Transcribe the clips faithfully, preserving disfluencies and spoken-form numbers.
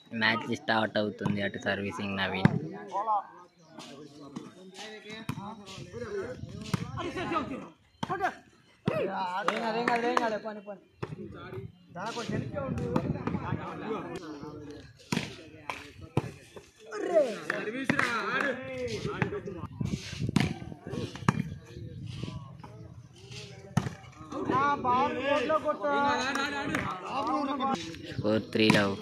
Match start అవుతుంది. అటు servicing Naveen. Score three love.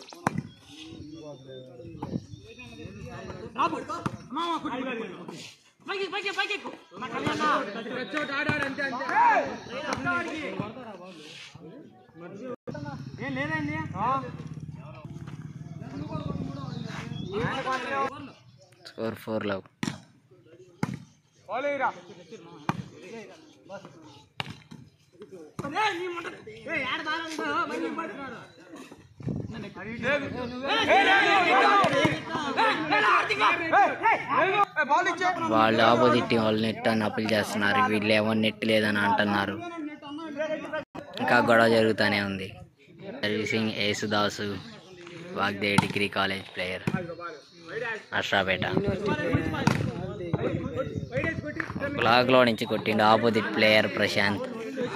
Score four love. వాళ్ళు ఆపోజిట్ టీం వాళ్ళు నెట్ అని అప్పీల్ చేస్తున్నారు. వీళ్ళు ఏమో నెట్ లేదని అంటున్నారు. ఇంకా గొడవ జరుగుతూనే ఉంది. Servicing Yesudas, Vagdevi degree college player, Ashrapeta. బ్లాక్లో నుంచి కొట్టిండు ఆపోజిట్ ప్లేయర్ ప్రశాంత్.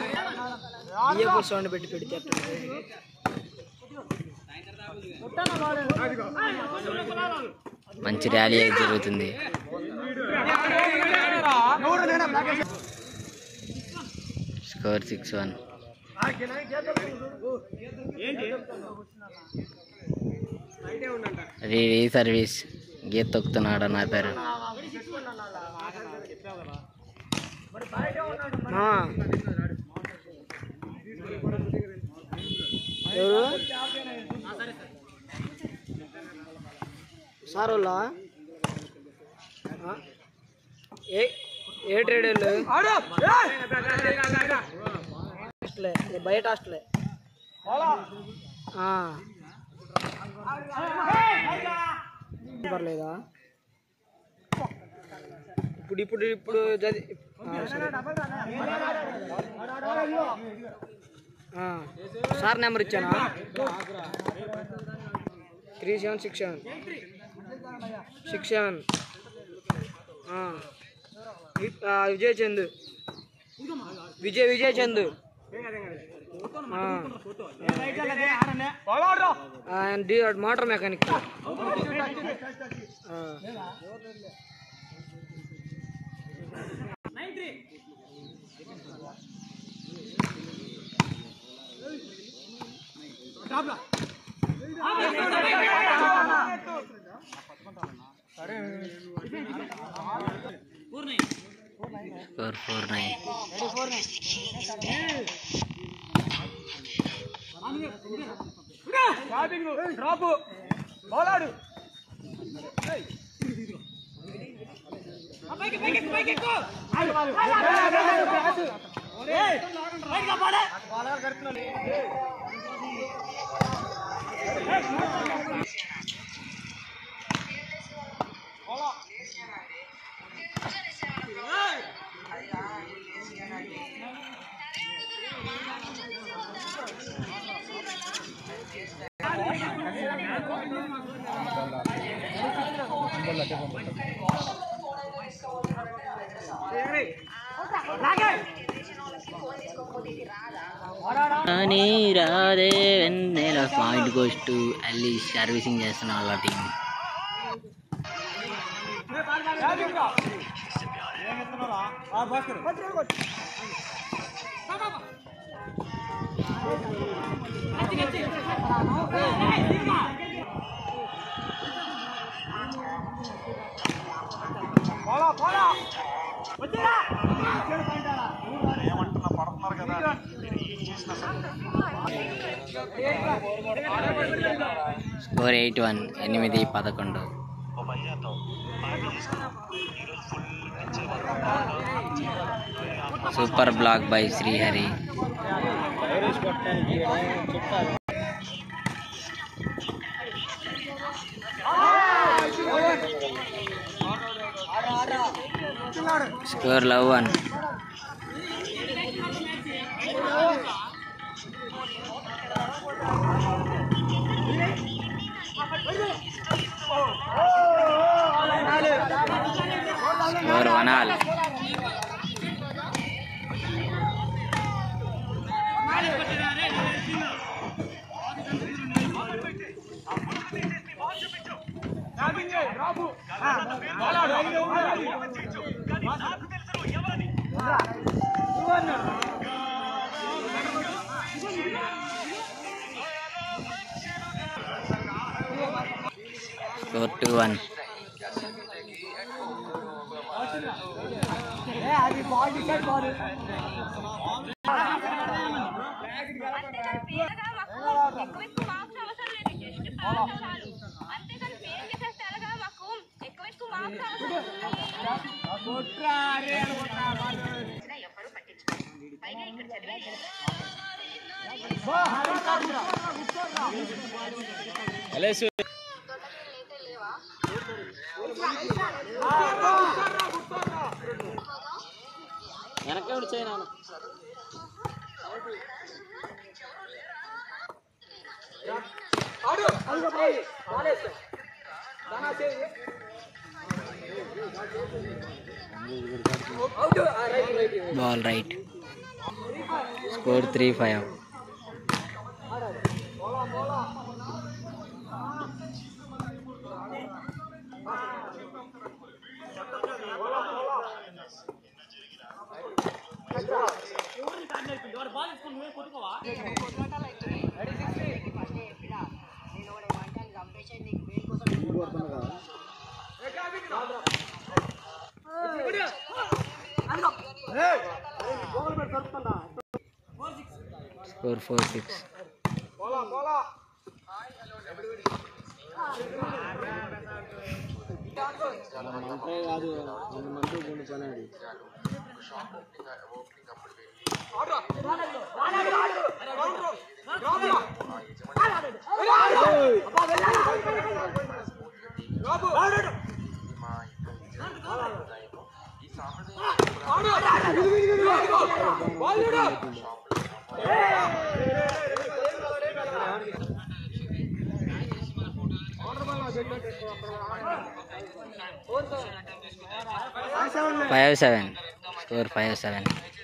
మంచి ర్యాలీ జరుగుతుంది. Score six one. Re service గీత తొక్కుతున్నాడు నా పేరు. సార్ వాళ్ళ ఏ ఏ ట్రేడ్ బయట హాస్టలే. పర్లేదా ఇప్పుడు ఇప్పుడు ఇప్పుడు సార్ నెంబర్ ఇచ్చానా? Three seven six seven six seven Vijay Chand Vijay Vijay Chand motor mechanic. Score four nine. అని రాదే వెన్నెల పాయింట్ గోస్ టు అల్లీ. సర్వీసింగ్ చేస్తున్న వాళ్ళ టీం. Score eight one. ఎనిమిది పదకొండు. Super block by Srihari. Score love one. Score two one. Ball right. Score three five. Score four six. Five seven. Score five seven.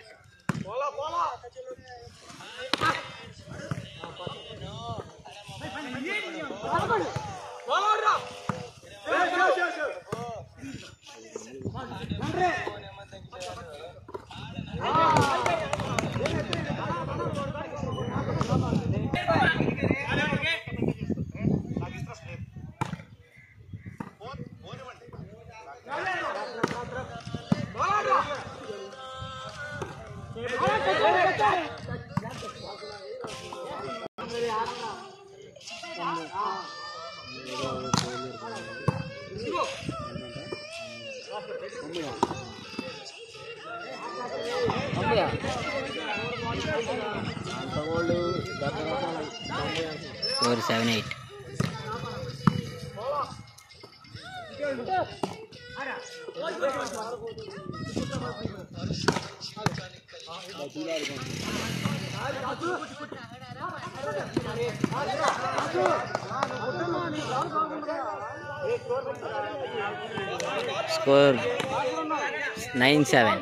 Score seven eight. Score nine seven.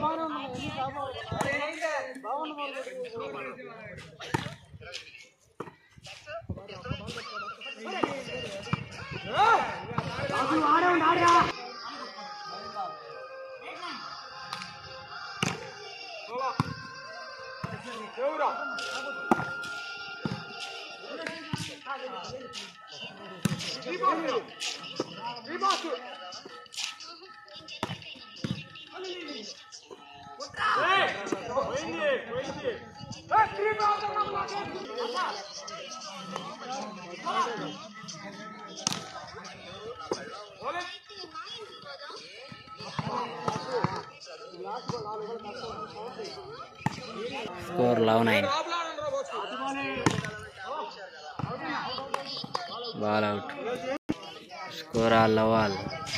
Score eleven nine. Ball out. Score all all.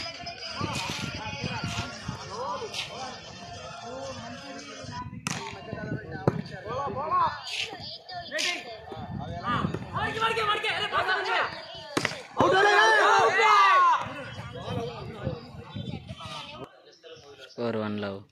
Score one love.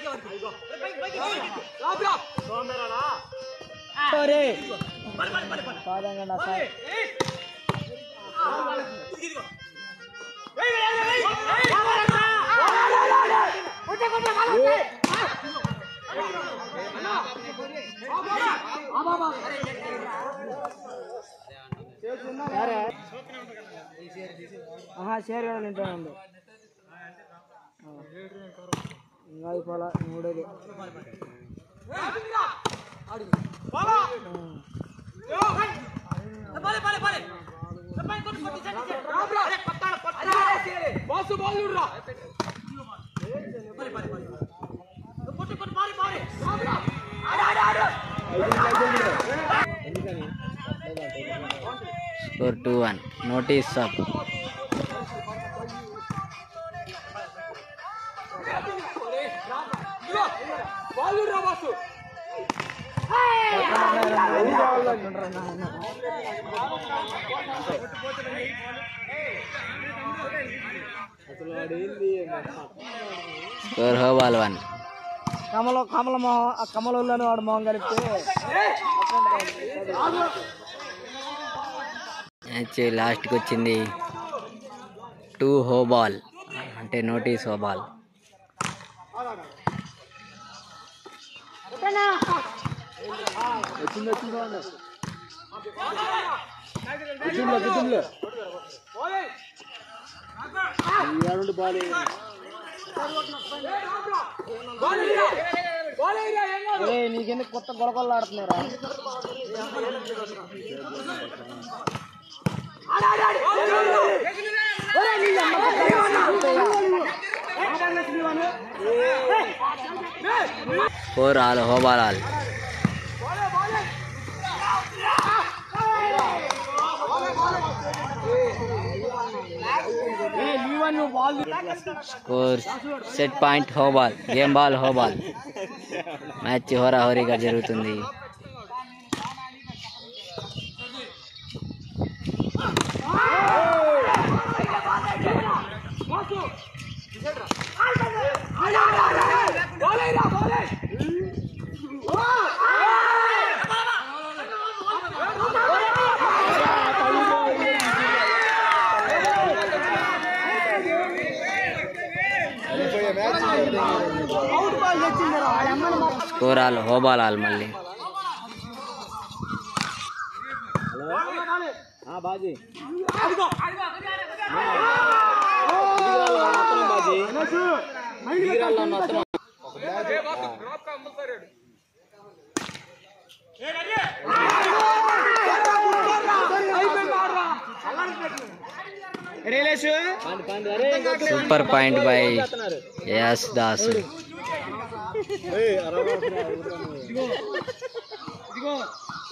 షేర్ కూడా నింటా ఉంది ఇంకా అయిపోలా మూడేది score two one. Notice up. Score హో ball one. Kamala Kamala మొహం ఆ కమలని వాడు మొహం కలిపితే మ్యాచ్ లాస్ట్కి వచ్చింది. టూ హో బాల్ అంటే నోటీస్ హో బాల్. నీకెందుకు కొత్త గొడవలు ఆడుతున్నారా? ఫోర్ ఆల్ హో ball all. Score set point హో బాల్. గేమ్ బాల్ హో బాల్. మ్యాచ్ హోరాహోరీగా జరుగుతుంది. స్కోర్ ఆల్ హో బాల్ ఆల్. మళ్ళీ super point by S Das. ఇదిగో